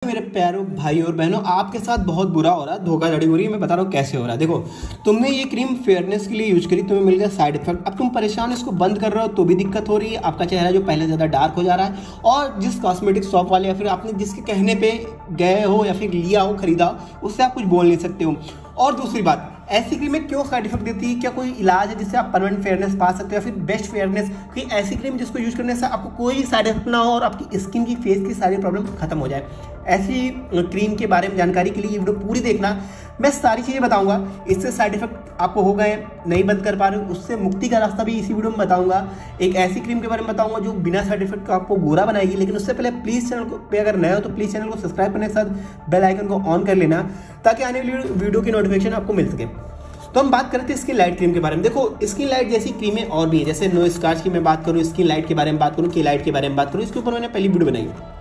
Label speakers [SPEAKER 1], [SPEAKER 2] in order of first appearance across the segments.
[SPEAKER 1] मेरे प्यारों भाई और बहनों, आपके साथ बहुत बुरा हो रहा है, धोखाधड़ी हो रही है। मैं बता रहा हूँ कैसे हो रहा है। देखो, तुमने ये क्रीम फेयरनेस के लिए यूज करी, तुम्हें मिल गया साइड इफेक्ट। अब तुम परेशान, इसको बंद कर रहे हो तो भी दिक्कत हो रही है। आपका चेहरा जो पहले ज़्यादा डार्क हो जा रहा है, और जिस कॉस्मेटिक शॉप वाले या फिर आपने जिसके कहने पे गए हो या फिर लिया हो, खरीदा हो, उससे आप कुछ बोल नहीं सकते हो। और दूसरी बात, ऐसी क्रीमें क्यों साइड इफेक्ट देती है? क्या कोई इलाज है जिससे आप परमानेंट फेयरनेस पा सकते हो या फिर बेस्ट फेयरनेस? कोई ऐसी क्रीम जिसको यूज करने से आपको कोई साइड इफेक्ट ना हो और आपकी स्किन की, फेस की सारी प्रॉब्लम खत्म हो जाए। ऐसी क्रीम के बारे में जानकारी के लिए ये वीडियो पूरी देखना। मैं सारी चीज़ें बताऊंगा। इससे साइड इफेक्ट आपको हो गए, नहीं बंद कर पा रहे हो, उससे मुक्ति का रास्ता भी इसी वीडियो में बताऊंगा। एक ऐसी क्रीम के बारे में बताऊंगा जो बिना साइड इफेक्ट का आपको गोरा बनाएगी। लेकिन उससे पहले प्लीज़ चैनल को पे अगर नए हो तो प्लीज़ चैनल को सब्सक्राइब करने के साथ बेल आइकन को ऑन कर लेना, ताकि आने वाली वीडियो की नोटिफिकेशन आपको मिल सके। तो हम बात करते हैं स्किन लाइट क्रीम के बारे में। देखो, स्किन लाइट जैसी क्रीमें और भी है, जैसे नो स्कार्च की मैं बात करूँ, स्किन लाइट के बारे में बात करूँ, की लाइट के बारे में बात करूँ, इसके ऊपर मैंने पहली वीडियो बनाई है।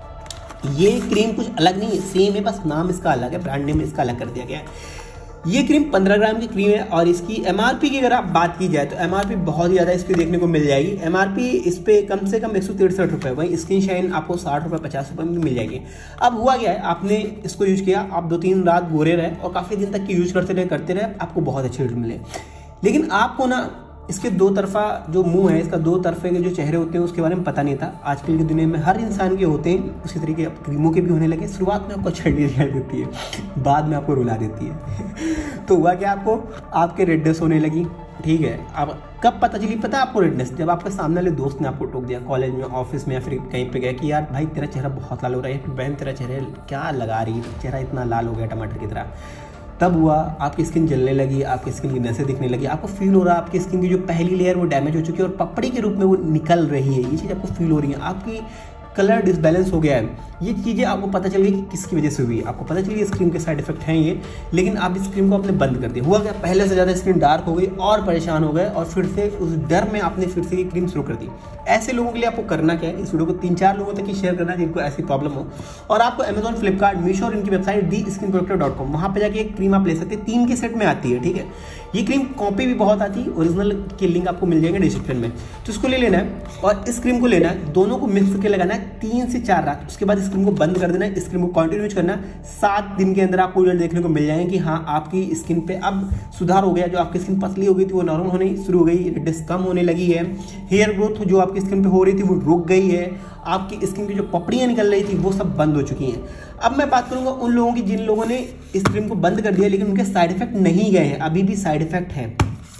[SPEAKER 1] ये क्रीम कुछ अलग नहीं है, सेम है, बस नाम इसका अलग है, ब्रांड नेम इसका अलग कर दिया गया है। ये क्रीम 15 ग्राम की क्रीम है और इसकी एमआरपी की अगर आप बात की जाए तो एमआरपी बहुत ही ज़्यादा इसकी देखने को मिल जाएगी। एमआरपी इस पे कम से कम 163 रुपये, वहीं स्किन शाइन आपको 60 रुपये 50 रुपये में मिल जाएगी। अब हुआ क्या है, आपने इसको यूज किया, आप 2-3 रात गोरे रहे और काफ़ी दिन तक की यूज करते रहे, आपको बहुत अच्छे रिजल्ट मिले। लेकिन आपको ना इसके दो तरफा जो मुंह है, इसका दो तरफे के जो चेहरे होते हैं उसके बारे में पता नहीं था। आजकल की दुनिया में हर इंसान के होते हैं, उसी तरीके अब क्रीमों के भी होने लगे। शुरुआत में आपको छड़ी दिखाई देती है, बाद में आपको रुला देती है। तो हुआ क्या, आपको आपके रेडनेस होने लगी, ठीक है। अब कब पता चली? पता है आपको रेडनेस, जब आपके सामने वाले दोस्त ने आपको टोक दिया, कॉलेज में, ऑफिस में या फिर कहीं पे गया कि यार भाई तेरा चेहरा बहुत लाल हो रहा है, बहन तेरा चेहरा क्या लगा रही है, चेहरा इतना लाल हो गया टमाटर की तरह। तब हुआ आपकी स्किन जलने लगी, आपकी स्किन की नसें दिखने लगी, आपको फील हो रहा है आपकी स्किन की जो पहली लेयर वो डैमेज हो चुकी है और पपड़ी के रूप में वो निकल रही है। ये चीज़ आपको फील हो रही है, आपकी कलर डिसबैलेंस हो गया है। ये चीज़ें आपको पता चल गई कि किसकी वजह से हुई है। आपको पता चली इस क्रीम के साइड इफेक्ट हैं ये, लेकिन आप इस क्रीम को आपने बंद कर दिया। हुआ क्या, पहले से ज़्यादा स्किन डार्क हो गई और परेशान हो गए और फिर से उस डर में आपने फिर से ये क्रीम शुरू कर दी। ऐसे लोगों के लिए आपको करना क्या है, इस वीडियो को 3-4 लोगों तक ही शेयर करना जिनको ऐसी प्रॉब्लम हो। और आपको अमेजॉन, फ्लिपकार्ट, मीशो और इनकी वेबसाइट theskinprotector.com, वहाँ पर जाके एक क्रीम आप ले सकते हैं। 3 के सेट में आती है, ठीक है। ये क्रीम कॉपी भी बहुत आती है, ओरिजिनल के लिंक आपको मिल जाएंगे डिस्क्रिप्शन में। तो इसको ले लेना है और इस क्रीम को लेना है, दोनों को मिक्स करके लगाना है 3 से 4 रात। उसके बाद इस क्रीम को बंद कर देना है, इस क्रीम को कंटिन्यू यूज करना है। 7 दिन के अंदर आपको रिजल्ट देखने को मिल जाएंगे कि हाँ आपकी स्किन पे अब सुधार हो गया। जो आपकी स्किन पतली हो गई थी वो नॉर्मल होने शुरू हो गई, रेडनेस कम होने लगी है, हेयर ग्रोथ जो आपकी स्किन पे हो रही थी वो रुक गई है, आपकी स्किन की जो पपड़ियाँ निकल रही थी वो सब बंद हो चुकी हैं। अब मैं बात करूंगा उन लोगों की जिन लोगों ने इस क्रीम को बंद कर दिया लेकिन उनके साइड इफेक्ट नहीं गए हैं, अभी भी साइड इफेक्ट है।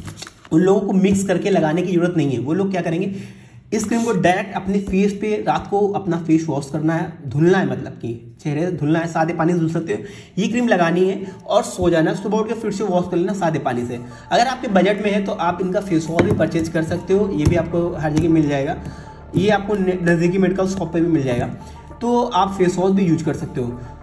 [SPEAKER 1] उन लोगों को मिक्स करके लगाने की जरूरत नहीं है। वो लोग क्या करेंगे, इस क्रीम को डायरेक्ट अपने फेस पे रात को अपना फेस वॉश करना है, धुलना है, मतलब कि चेहरे से धुलना है, सादे पानी से धुल सकते हो। ये क्रीम लगानी है और सो जाना है, सुबह उठ के फिर से वॉश कर लेना सादे पानी से। अगर आपके बजट में है तो आप इनका फेस वॉश भी परचेज कर सकते हो, ये भी आपको हर जगह मिल जाएगा। ये आपको नज़दीकी मेडिकल शॉप पे भी मिल जाएगा, तो आप फेस वॉश भी यूज कर सकते हो।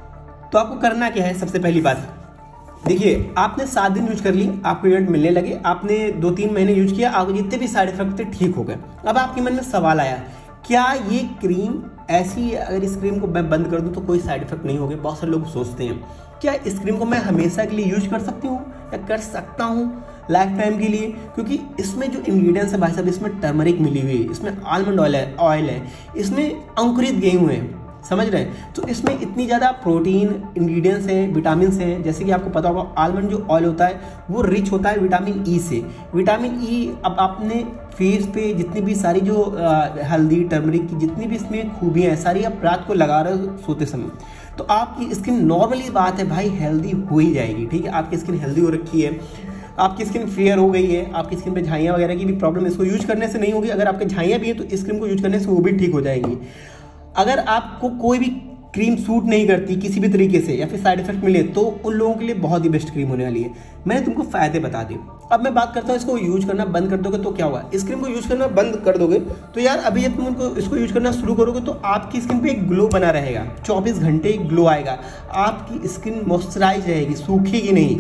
[SPEAKER 1] तो आपको करना क्या है, सबसे पहली बात देखिए, आपने 7 दिन यूज कर ली, आपको रिजल्ट मिलने लगे, आपने 2-3 महीने यूज किया, आपको जितने भी साइड इफेक्ट थे ठीक हो गए। अब आपके मन में सवाल आया, क्या ये क्रीम ऐसी, अगर इस क्रीम को मैं बंद कर दूं तो कोई साइड इफेक्ट नहीं होगा? बहुत सारे लोग सोचते हैं, क्या इस क्रीम को मैं हमेशा के लिए यूज कर सकती हूँ या कर सकता हूँ लाइफ टाइम के लिए? क्योंकि इसमें जो इंग्रेडिएंट्स है भाई साहब, इसमें टर्मरिक मिली हुई है, इसमें आलमंड ऑयल है, इसमें अंकुरित गेहूं है, समझ रहे हैं? तो इसमें इतनी ज़्यादा प्रोटीन, इंग्रेडिएंट्स हैं, विटामिन हैं। जैसे कि आपको पता होगा आलमंड जो ऑयल होता है वो रिच होता है विटामिन ई से। विटामिन ई अब आपने फेस पे जितनी भी सारी जो हल्दी, टर्मरिक की जितनी भी इसमें खूबियाँ हैं सारी आप रात को लगा रहे हो सोते समय, तो आपकी स्किन, नॉर्मली बात है भाई, हेल्दी हो ही जाएगी, ठीक है। आपकी स्किन हेल्दी हो रखी है, आपकी स्किन फेयर हो गई है, आपकी स्किन पे झाइयाँ वगैरह की भी प्रॉब्लम इसको यूज करने से नहीं होगी। अगर आपके झाइयाँ भी हैं तो इस क्रीम को यूज करने से वो भी ठीक हो जाएंगी। अगर आपको कोई भी क्रीम सूट नहीं करती किसी भी तरीके से या फिर साइड इफेक्ट मिले तो उन लोगों के लिए बहुत ही बेस्ट क्रीम होने वाली है। मैंने तुमको फायदे बता दिए। अब मैं बात करता हूँ, इसको यूज करना बंद कर दोगे तो क्या होगा? इस क्रीम को यूज करना बंद कर दोगे तो यार अभी जब तुम इसको यूज करना शुरू करोगे तो आपकी स्किन पे एक ग्लो बना रहेगा, 24 घंटे ग्लो आएगा, आपकी स्किन मॉइस्चराइज रहेगी, सूखेगी नहीं।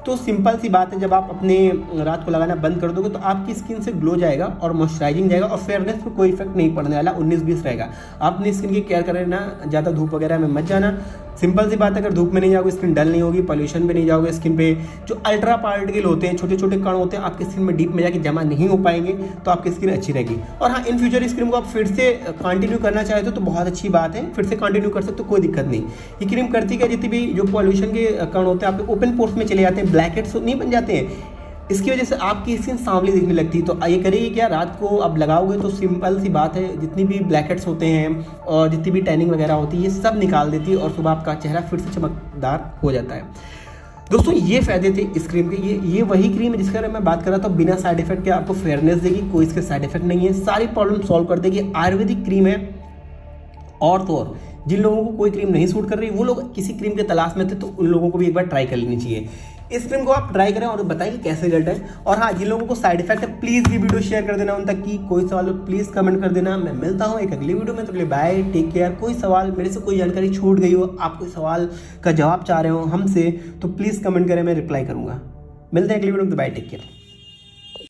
[SPEAKER 1] तो सिंपल सी बात है, जब आप अपने रात को लगाना बंद कर दोगे तो आपकी स्किन से ग्लो जाएगा और मॉइस्चराइजिंग जाएगा और फेयरनेस पर कोई इफेक्ट नहीं पड़ने वाला, 19-20 रहेगा। आप अपनी स्किन की केयर करें ना, ज़्यादा धूप वगैरह में मत जाना। सिंपल सी बात है, अगर धूप में नहीं जाओगे स्किन डल नहीं होगी, पॉल्यूशन पे नहीं जाओगे, स्किन पे जो अल्ट्रा पार्टिकल होते हैं, छोटे छोटे कण होते हैं, आपकी स्किन में डीप में जाके जमा नहीं हो पाएंगे, तो आपकी स्किन अच्छी रहेगी। और हाँ, इन फ्यूचर इस क्रीम को आप फिर से कंटिन्यू करना चाहते हो तो बहुत अच्छी बात है, फिर से कंटिन्यू कर सकते हो, कोई दिक्कत नहीं। ये क्रीम करती क्या, जितनी भी जो पॉल्यूशन के कण होते हैं आपके ओपन पोर्स में चले जाते हैं, ब्लैक हेड्स नहीं बन जाते हैं, इसकी वजह से आपकी स्किन सांवली दिखने लगती है। तो ये करेगी क्या, रात को आप लगाओगे तो सिंपल सी बात है, जितनी भी ब्लैक हेड्स होते हैं और जितनी भी टैनिंग वगैरह होती है, ये सब निकाल देती है और सुबह आपका चेहरा फिर से चमकदार हो जाता है। दोस्तों ये फायदे थे इस क्रीम के। ये वही क्रीम है जिसके बारे में मैं बात कर रहा था, बिना साइड इफेक्ट के आपको फेयरनेस देगी, कोई इसके साइड इफेक्ट नहीं है, सारी प्रॉब्लम सॉल्व कर देगी। आयुर्वेदिक क्रीम है। और तो और जिन लोगों को कोई क्रीम नहीं सूट कर रही, वो लोग किसी क्रीम के तलाश में थे, तो उन लोगों को भी एक बार ट्राई कर लेनी चाहिए। इस क्रीम को आप ट्राई करें और बताइए कैसे रिजल्ट है। और हाँ, जिन लोगों को साइड इफेक्ट है प्लीज़ ये वीडियो शेयर कर देना उन तक की। कोई सवाल हो प्लीज़ कमेंट कर देना। मैं मिलता हूँ एक अगली वीडियो में, तो बाय, टेक केयर। कोई सवाल मेरे से, कोई जानकारी छूट गई हो, आप कोई सवाल का जवाब चाह रहे हो हमसे, तो प्लीज़ कमेंट करें, मैं रिप्लाई करूँगा। मिलते हैं अगली वीडियो में, तो बाय, टेक केयर।